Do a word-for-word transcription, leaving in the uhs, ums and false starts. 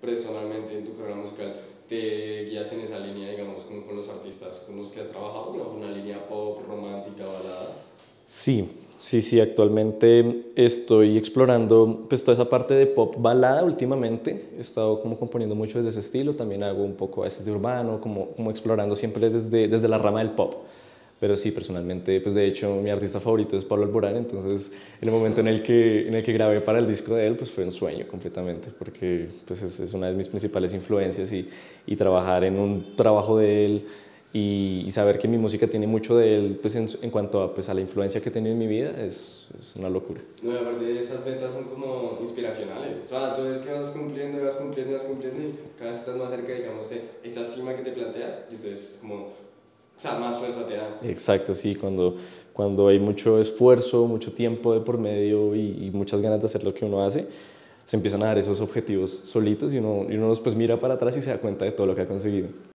personalmente en tu carrera musical te guías en esa línea, digamos, como con los artistas con los que has trabajado, digamos, una línea pop, romántica, balada? Sí, sí, sí, actualmente estoy explorando pues toda esa parte de pop balada últimamente. He estado como componiendo mucho desde ese estilo, también hago un poco a veces de urbano, como, como explorando siempre desde, desde la rama del pop. Pero sí, personalmente, pues de hecho mi artista favorito es Pablo Alborán, entonces el momento en el que, en el que grabé para el disco de él, pues fue un sueño completamente, porque pues es, es una de mis principales influencias y, y trabajar en un trabajo de él y, y saber que mi música tiene mucho de él, pues en, en cuanto a, pues, a la influencia que ha tenido en mi vida, es, es una locura. No, y aparte de esas metas son como inspiracionales. O sea, tú ves que vas cumpliendo, y vas cumpliendo, y vas cumpliendo y cada vez estás más cerca, digamos, de esa cima que te planteas. Y entonces, es como, o sea, más fuerza te da. Exacto, sí, cuando, cuando hay mucho esfuerzo, mucho tiempo de por medio y, y muchas ganas de hacer lo que uno hace, se empiezan a dar esos objetivos solitos y uno, y uno después mira para atrás y se da cuenta de todo lo que ha conseguido.